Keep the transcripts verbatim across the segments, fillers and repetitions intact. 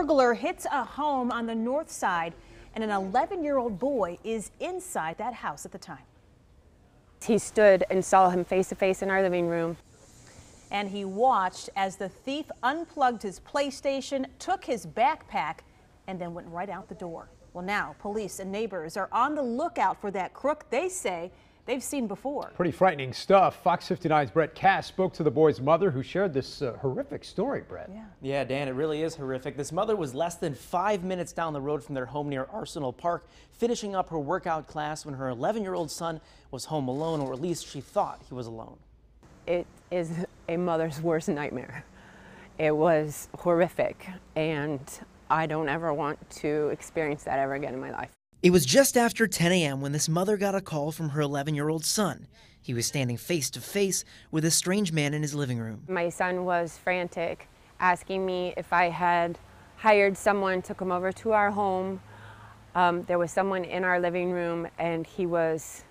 burglar hits a home on the north side, and an eleven-year-old boy is inside that house at the time. He stood and saw him face to face in our living room. And he watched as the thief unplugged his PlayStation, took his backpack, and then went right out the door. Well, now police and neighbors are on the lookout for that crook they say they've seen before. Pretty frightening stuff. Fox fifty-nine's Brett Cass spoke to the boy's mother, who shared this uh, horrific story, Brett. Yeah. Yeah, Dan, it really is horrific. This mother was less than five minutes down the road from their home near Arsenal Park, finishing up her workout class when her eleven-year-old son was home alone, or at least she thought he was alone. It is a mother's worst nightmare. It was horrific, and I don't ever want to experience that ever again in my life. It was just after ten a m when this mother got a call from her eleven-year-old son. He was standing face to face with a strange man in his living room. My son was frantic, asking me if I had hired someone to come over to our home. Um, there was someone in our living room, and he was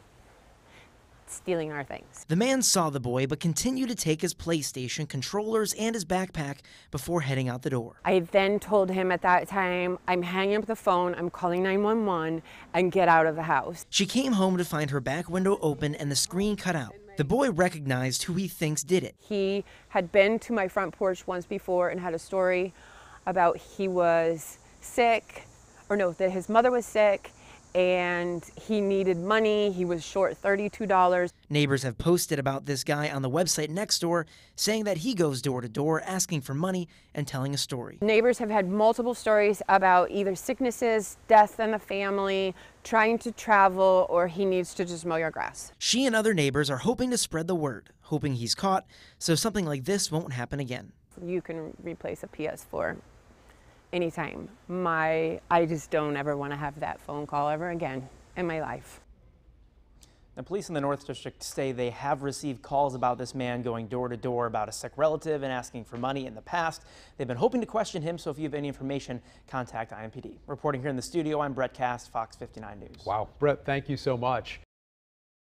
stealing our things. The man saw the boy but continued to take his PlayStation, controllers, and his backpack before heading out the door. I then told him at that time, I'm hanging up the phone, I'm calling nine one one, and get out of the house. She came home to find her back window open and the screen cut out. The boy recognized who he thinks did it. He had been to my front porch once before and had a story about he was sick, or no, that his mother was sick, and he needed money. He was short thirty-two dollars. Neighbors have posted about this guy on the website Nextdoor, saying that he goes door to door asking for money and telling a story. Neighbors have had multiple stories about either sicknesses, death in the family, trying to travel, or he needs to just mow your grass. She and other neighbors are hoping to spread the word, hoping he's caught so something like this won't happen again. You can replace a P S four anytime. My, I just don't ever want to have that phone call ever again in my life. The police in the North District say they have received calls about this man going door to door about a sick relative and asking for money in the past. They've been hoping to question him, so if you have any information, contact I M P D. Reporting here in the studio, I'm Brett Cass, Fox fifty-nine News. Wow, Brett, thank you so much.